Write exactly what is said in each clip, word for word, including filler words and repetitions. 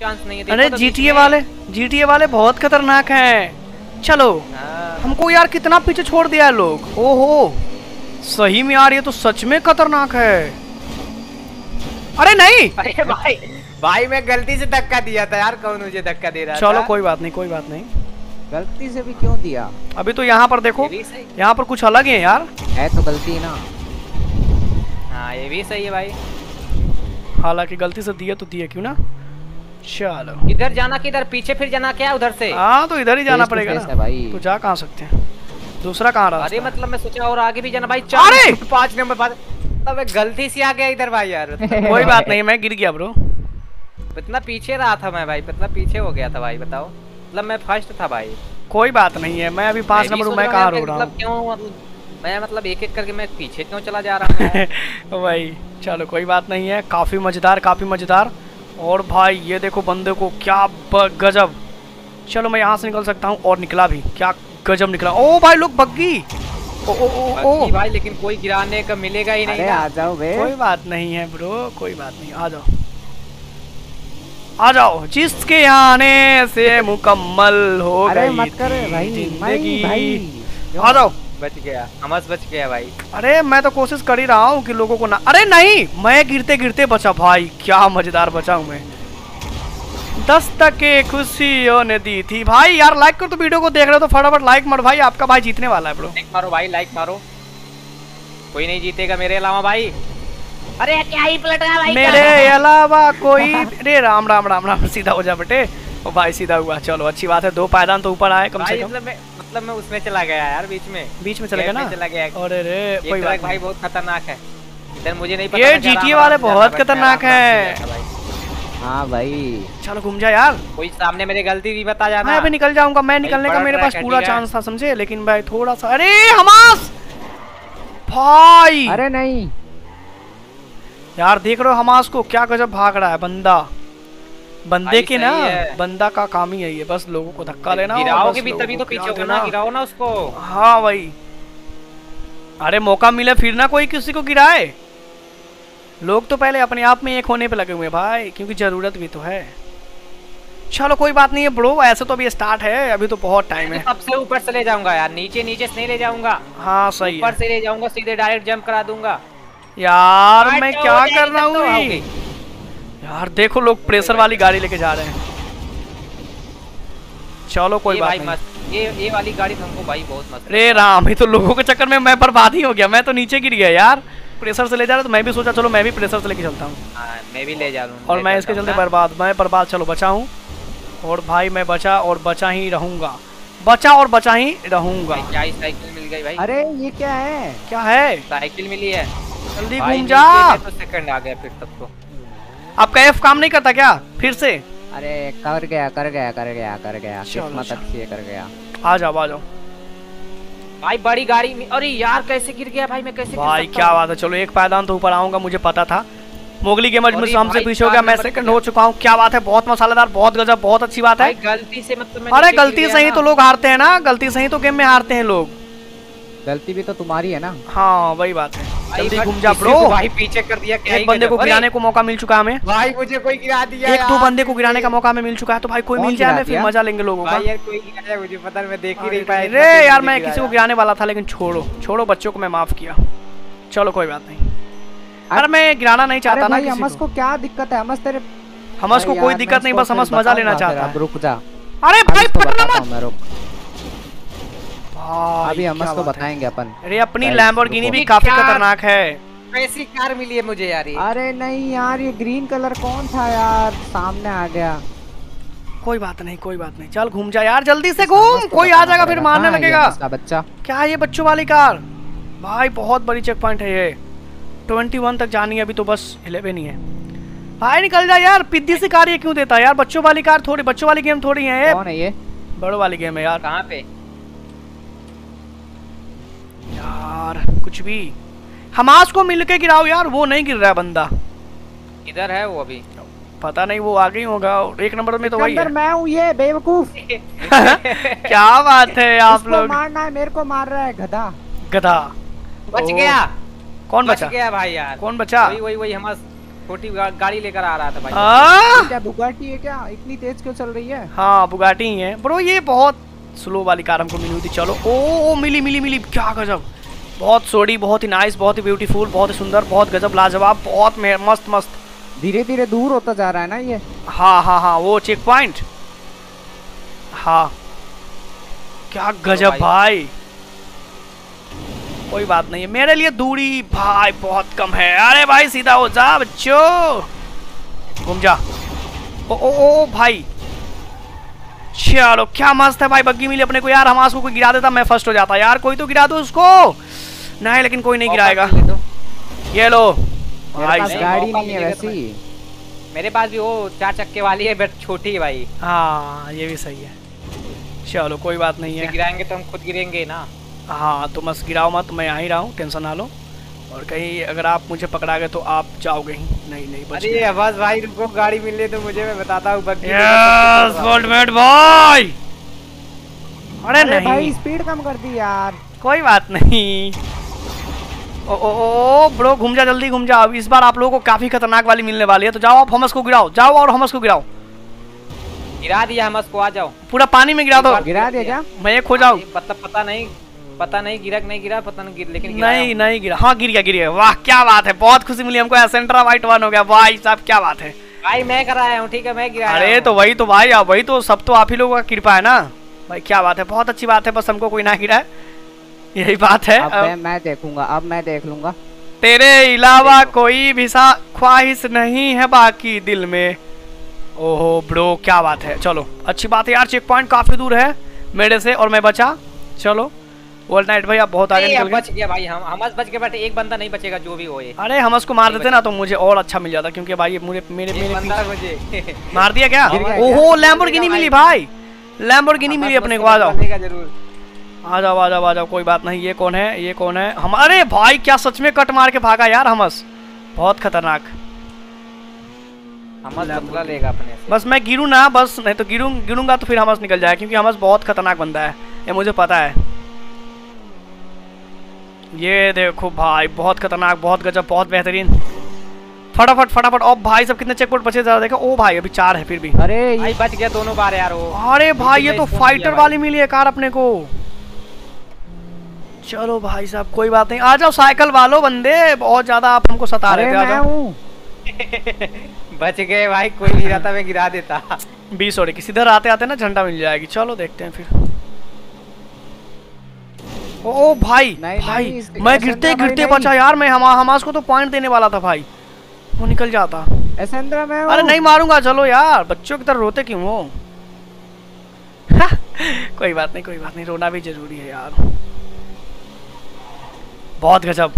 Chance नहीं है। अरे तो जीटीए वाले जीटीए वाले बहुत खतरनाक हैं। चलो हमको यार कितना पीछे छोड़ दिया है लोग। ओहो सही में यार ये तो सच में खतरनाक है। अरे नहीं अरे भाई भाई मैं गलती से धक्का दिया था यार, कौन मुझे धक्का दे रहा था। चलो कोई बात नहीं कोई बात नहीं। गलती से भी क्यों दिया? अभी तो यहाँ पर देखो, यहाँ पर कुछ अलग है यार। है तो गलती ना। हाँ ये भी सही है भाई। हालांकि गलती से दिए तो दिए क्यों ना। चलो इधर जाना किधर, पीछे फिर जाना क्या उधर से? हाँ तो इधर ही जाना पड़ेगा ना भाई। तो जा कहाँ सकते हैं, दूसरा कहाँ रहा? अरे मतलब मैं सोचा और आगे भी जाना भाई। अरे पाँच नंबर पाँच, तब गलती से आ गया इधर भाई यार। कोई बात नहीं मैं गिर गया ब्रो। इतना पीछे रहा था मैं भाई, इतना पीछे हो गया था भाई, बताओ। मतलब मैं फर्स्ट था भाई। कोई बात नहीं है, मैं अभी पाँच नंबर हूँ, मैं कहाँ रो रहा हूँ। मतलब क्यों, मतलब मैं मतलब एक एक करके मैं पीछे क्यों चला जा रहा हूँ भाई। चलो कोई बात नहीं है, काफी मजेदार काफी मजेदार। और भाई ये देखो बंदे को, क्या गजब। चलो मैं यहाँ से निकल सकता हूँ, और निकला भी, क्या गजब निकला। ओ भाई लोग बग्गी। ओ ओ ओ ओ भाई लेकिन कोई गिराने का मिलेगा ही नहीं। आ जाओ बे। कोई बात नहीं है ब्रो, कोई बात नहीं, आ जाओ आ जाओ। जिसके आने से मुकम्मल हो अरे गई मत कर भाई, जिंदगी। भाई आ जाओ। बच गया, हमस बच गया भाई। अरे मैं तो कोशिश कर ही रहा हूँ कि लोगों को ना, अरे नहीं मैं गिरते गिरते बचा भाई, क्या मजेदार बचा हूँ मैं। दस तक के खुशियों ने दी थी भाई। यार लाइक कर, तो वीडियो को देख रहे हो तो फटाफट लाइक मारो भाई, आपका भाई जीतने वाला है ब्रो। लाइक मारो भाई, लाइक मारो, कोई नहीं जीतेगा मेरे अलावा भाई। अरे क्या ही पलट रहा भाई, मेरे अलावा कोई। अरे राम राम राम राम, सीधा हो जा बेटे। ओ भाई सीधा हुआ, चलो अच्छी बात है, दो पायदान तो ऊपर आए कम से कम। मतलब मैं मतलब मैं उसमें चला गया यार, बीच में बीच में चला गया ना, चला गया। अरे रे कोई बात भाई बहुत खतरनाक है इधर, मुझे नहीं पता। ये जीटीए वाले बहुत खतरनाक है। हाँ भाई चलो घूम जा यार। कोई सामने मेरी गलती भी बता जाना। मैं अभी निकल जाऊंगा, मैं निकलने का मेरे पास पूरा चांस था समझे, लेकिन भाई थोड़ा सा। अरे हमास भाई, अरे नहीं यार देख रहे हो हमास को, क्या गजब भाग रहा है बंदा। बंदे के ना, बंदा का काम ही है ये, बस लोगों को धक्का लेना। गिराओगे भी तभी तो पीछे होगा ना, गिराओ ना उसको। हाँ भाई, अरे मौका मिले फिर ना कोई किसी को गिराए। लोग तो पहले अपने आप में एक होने पे लगे हुए हैं भाई, क्योंकि जरूरत भी तो है। चलो कोई बात नहीं है ब्रो, ऐसे तो अभी स्टार्ट है, अभी तो बहुत टाइम है। सबसे ऊपर से ले जाऊंगा यार, नीचे नीचे से नहीं ले जाऊंगा। हाँ सही है, ऊपर से ले जाऊंगा, सीधे डायरेक्ट जंप करा दूंगा। यार मैं क्या कर रहा हूँ यार, देखो लोग प्रेशर वाली गाड़ी लेके जा रहे हैं। चलो कोई बात नहीं, ये ये वाली गाड़ी हमको भाई बहुत मस्त। रे राम, ये तो लोगों के चक्कर में मैं बर्बाद ही हो गया, मैं तो नीचे गिर गया यार। प्रेशर से ले जा रहा तो मैं भी सोचा चलो मैं भी प्रेशर से लेके चलता हूँ। मैं भी ले जा रहा हूँ, और मैं इसके चलते बर्बाद, मैं बर्बाद। चलो बचा हूँ, और भाई मैं बचा और बचा ही रहूंगा, बचा और बचा ही रहूंगा। क्या साइकिल मिल गई भाई? अरे ये क्या है, क्या है? साइकिल मिली है, जल्दी घूम जा। तो सेकंड आ गया फिर तब तो। आपका एफ काम नहीं करता क्या फिर से? अरे कर गया कर गया कर गया कर गया, किस्मत अच्छी है कर गया। आ जाओ आ जाओ भाई, बड़ी गाड़ी में। अरे यार कैसे गिर गया भाई, मैं कैसे भाई क्या बात है। चलो एक पायदान तो ऊपर आऊंगा, मुझे पता था। मोगली गेमर्स में हमसे पीछे हो गया, मैं सेकंड हो चुका हूँ। क्या बात है, बहुत मसालेदार, बहुत गजब, बहुत अच्छी बात है। गलती से मतलब अरे गलती से ही तो लोग हारते हैं ना, गलती से ही तो गेम में हारते हैं लोग। गलती भी तो तुम्हारी है ना। हाँ वही बात है, जल्दी घूम जा ब्रो। भाई पीछे कर दिया, एक बंदे को गिराने को मौका मिल चुका है हमें भाई, मुझे कोई गिरा दिया। एक दो बंदे को गिराने का मौका हमें मिल चुका है, तो भाई कोई मिल जाए फिर मजा लेंगे लोगों का। यार कोई गिराया मुझे पता, मैं देख ही नहीं पाया। अरे यार मैं किसी को गिराने वाला था, लेकिन छोड़ो छोड़ो, बच्चों को मैं माफ किया। चलो कोई बात नहीं। अरे मैं गिराना नहीं चाहता ना किसी हमस को। क्या दिक्कत है हमस तेरे? हमस को कोई दिक्कत नहीं, बस हमस मजा लेना चाहता है। रुक जा। अरे भाई पकड़ना मत। अभी हमस को बताएंगे अपन। अरे अपनी लैम्बोर्गिनी भी काफी खतरनाक है। कैसी कार मिली है मुझे यार ये? अरे नहीं यार, ये ग्रीन कलर कौन था यार, सामने आ गया। कोई बात नहीं कोई बात नहीं, चल घूम जा यार, जल्दी से घूम, कोई आ जाएगा फिर मारने लगेगा। बच्चा क्या ये बच्चों वाली कार? भाई बहुत बड़ी चेक पॉइंट है ये, ट्वेंटी वन तक जानी है, अभी तो बस इलेवन ही है। भाई निकल जा यार, पिद्दी सी कार ये क्यों देता है यार? बच्चों वाली कार थोड़ी, बच्चों वाली गेम थोड़ी है ये। कौन है ये? बड़ों वाली गेम है यार। कहाँ पे यार? कुछ भी, हमास को मिलके गिराओ यार, वो नहीं गिर रहा है बंदा। इधर है वो अभी, पता नहीं, वो आगे ही होगा। एक नंबर में तो वही है। मैं हूँ ये बेवकूफ। क्या बात है आप लोग? मारना है, मेरे को मार रहा है गधा। गधा बच गया। कौन बचा? बच गया भाई यार। कौन बचा? वही वही वही हमस छोटी गा, गाड़ी लेकर आ रहा था भाई। हाँ क्या बुगाटी है क्या? इतनी तेज क्यों चल रही है? हाँ बुगाटी ही है ब्रो, ये बहुत स्लो वाली कार हमको मिली हुई थी। चलो ओ, ओ मिली मिली मिली, क्या गजब, बहुत सोडी, बहुत ही नाइस, बहुत ही ब्यूटीफुल, बहुत ही सुंदर, बहुत गजब, लाजवाब, बहुत मस्त मस्त। धीरे धीरे दूर होता जा रहा है ना ये। हाँ हाँ हाँ वो चेक पॉइंट, हाँ क्या गजब भाई। कोई बात नहीं है, मेरे लिए दूरी भाई बहुत कम है। अरे भाई सीधा हो जा बच्चों, घूम जा। ओ ओ ओ भाई चलो क्या मस्त है भाई, बग्गी मिली अपने को यार। हमास को कोई गिरा देता मैं फर्स्ट हो जाता यार, कोई तो गिरा दो उसको। नहीं लेकिन कोई नहीं गिराएगा। ये लो भाई, गाड़ी नहीं है वैसी। मेरे पास भी वो चार चक्के वाली है बट छोटी है भाई। हाँ ये भी सही है, चलो कोई बात नहीं है। गिराएंगे तो हम खुद गिरेंगे ना। हाँ तो मस्त गिराओ मत, मैं यहाँ ही रहा हूँ, टेंशन ना लो। और कहीं अगर आप मुझे पकड़ा गए तो आप जाओगे ही नहीं। नहीं बच गए। अरे बस भाई रुको, गाड़ी मिले तो मुझे, मैं बताता हूँ बग्गी। यस बोल्टमेट भाई। अरे नहीं भाई स्पीड कम कर दी यार। कोई बात नहीं। ओ ओ ओ ब्रो घूम जा, जल्दी घूम जा। अब इस बार आप लोगों को काफी खतरनाक वाली मिलने वाली है, तो जाओ आप हमस को गिराओ, जाओ और हमस को गिराओ। गिरा दिया हमस को, आ जाओ। पूरा पानी में गिरा दो। गिरा दिया क्या? मैं एक हो जाऊं। मतलब पता नहीं, पता नहीं गिरा नहीं गिरा, पता नहीं गिर, लेकिन नहीं नहीं गिरा। हाँ गिर गया गिर गया। वाह क्या बात है, बहुत खुशी मिली हमको। एसेंट्रा वाइट वन हो गया भाई साहब, क्या बात है भाई। मैं कराया हूँ, ठीक है मैं गिराया। अरे तो वही तो भाई, अब वही तो सब तो आप ही लोगों का कृपा है ना भाई। क्या बात है, बहुत अच्छी बात है, बस हमको कोई ना गिरा है, यही बात है। अब मैं, मैं देखूंगा, अब मैं देख लूंगा। तेरे अलावा कोई भी सा ख्वाहिश नहीं है बाकी दिल में। ओहो ब्रो क्या बात है, चलो अच्छी बात है यार। चेक पॉइंट काफी दूर है मेरे से और मैं बचा। चलो वर्ल्ड नाइट भाई आप बहुत आगे निकल गए। बच गया भाई, हम हमस बच गए, बट एक बंदा नहीं बचेगा जो भी हो ये। अरे हम उसको मार देते ना तो मुझे और अच्छा मिल जाता, क्योंकि भाई मेरे मेरे मेरे बंदा मुझे मार दिया क्या? ओहो लैम्बोर्गिनी मिली भाई, लैम्बोर्गिनी मिली अपने को। आ जाओ आ जाओ आ जाओ आ जाओ, कोई बात नहीं। ये कौन है, ये कौन है? हम अरे भाई क्या सच में कट मार के भागा यार हमस, बहुत खतरनाक। हमस बदला लेगा अपने से। बस मैं गिरूं ना, बस नहीं तो गिरूं गिरूंगा तो फिर हमस निकल जाए, क्योंकि हमस बहुत खतरनाक बंदा है, ये मुझे पता है। ये देखो भाई बहुत खतरनाक, बहुत गजब, बहुत बेहतरीन। फटाफट फटाफट। अब भाई सब कितने चेकपॉइंट बचे जरा देखो। ओ भाई अभी चार है फिर भी। अरे भाई बच गया दोनों बार यार वो। अरे भाई ये तो फाइटर वाली मिली है कार अपने को। चलो भाई साहब कोई बात नहीं, आ जाओ साइकिल वालों बंदे, बहुत ज्यादा आप हमको सता रहे थे। आ जाओ। बच गए भाई, कोई नहीं रहता मैं गिरा देता। बीस और इक्कीस इधर आते आते ना झंडा मिल जाएगी। चलो देखते हैं फिर। ओ भाई नहीं, भाई नहीं, मैं गिरते गिरते बचा यार। मैं हम हमास को तो पॉइंट देने वाला था भाई, वो निकल जाता। एसेंद्रा मैं अरे नहीं मारूंगा, चलो यार बच्चों की तरह रोते क्यों हो? कोई बात नहीं कोई बात नहीं, रोना भी जरूरी है यार। बहुत गजब।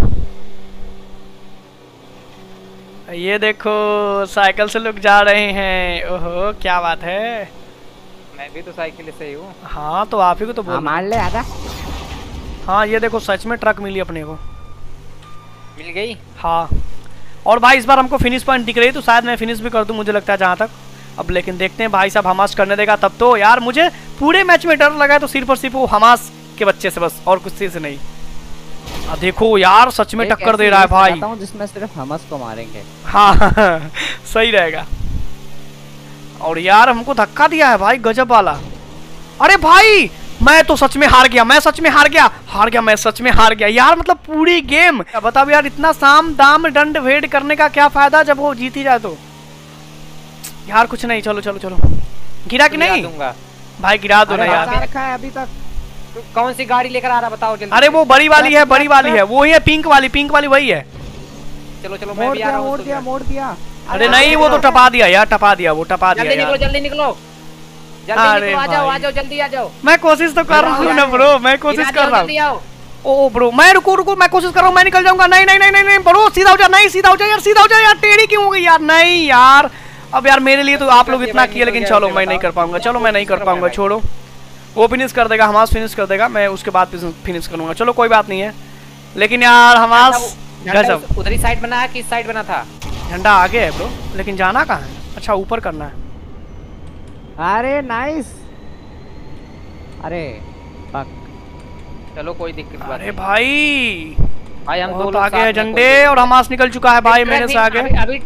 ये देखो साइकिल से लोग जा रहे हैं। ओहो क्या बात है। मैं भी तो साइकिल से ही हूँ। हाँ तो आप ही को तो बोल। मार ले आजा। हाँ ये देखो सच में ट्रक मिली अपने को। मिल गई। हाँ और भाई इस बार हमको फिनिश पॉइंट दिख रही है, तो शायद मैं फिनिश भी कर दूं मुझे लगता है जहाँ तक। अब लेकिन देखते हैं भाई साहब हमास करने देगा तब तो। यार मुझे पूरे मैच में डर लगा है तो सिर्फ और सिर्फ वो हमास के बच्चे से बस, और कुछ से नहीं। आ, देखो यार सच में टक्कर दे रहा है भाई, जिसमें सिर्फ हमस को मारेंगे। हाँ सही रहेगा। और यार हमको धक्का दिया है भाई गजब वाला। अरे भाई मैं तो सच में हार गया, मैं सच में हार गया हार गया मैं सच में हार गया यार। मतलब पूरी गेम बताओ यार, इतना साम दाम दंड भेद करने का क्या फायदा जब वो जीत ही जाए तो। यार कुछ नहीं, चलो चलो चलो। गिरा कि नहीं भाई? गिरा दो ना यार। अभी तक तू कौन सी गाड़ी लेकर आ रहा बताओ जल्दी। अरे वो बड़ी वाली है, बड़ी वाली है, वो ही है पिंक वाली, पिंक वाली वही है। चलो चलो मैं भी आ रहा हूं। मोड़ दिया मोड़ दिया। अरे नहीं वो तो टपा दिया यार, टपा दिया वो, टपा दिया। जल्दी निकलो जल्दी निकलो जल्दी निकलो, आ जाओ आ जाओ जल्दी आ जाओ। मैं कोशिश तो कर रहा हूँ ना ब्रो, मैं कोशिश कर रहा हूँ। ओ ब्रो मैं रुको रुको, मैं कोशिश कर रहा हूँ, मैं निकल जाऊंगा। नहीं नहीं नहीं नहीं ब्रो सीधा हो जा, नहीं सीधा हो जा यार, सीधा हो जा यार। टेढ़ी क्यों हो गई यार? नहीं यार अब यार मेरे लिए तो आप लोग इतना किए, लेकिन चलो मैं नहीं कर पाऊंगा, चलो मैं नहीं कर पाऊंगा, छोड़ो। वो फिनिश कर देगा, हमास फिनिश कर देगा, मैं उसके बाद फिनिश करूंगा। चलो कोई बात नहीं है, लेकिन यार हमास गजब। उधरी साइड बना है, किस साइड बना था? झंडा आगे है ब्रो, लेकिन जाना कहाँ है? अच्छा ऊपर करना है। अरे नाइस। अरे पक। चलो कोई दिक्कत बात अरे भाई भाई हम बहुत दो आगे है झंडे, और हमास निकल चुका है भाई मेरे से आगे। अभी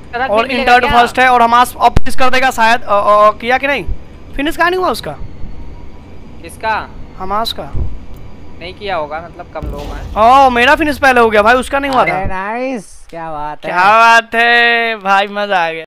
उसका था और फिर इंटर्ड मिलेगा फर्स्ट है और हमास अब फिनिश कर देगा शायद। अ, अ, किया कि नहीं? फिनिश कहाँ नहीं हुआ उसका? क्या? किसका? हमास का नहीं किया होगा, मतलब कम लोग हैं। ओ मेरा फिनिश पहले हो गया भाई, उसका नहीं हुआ था। नाइस, क्या बात है। क्या बात है भाई, मजा आ गया।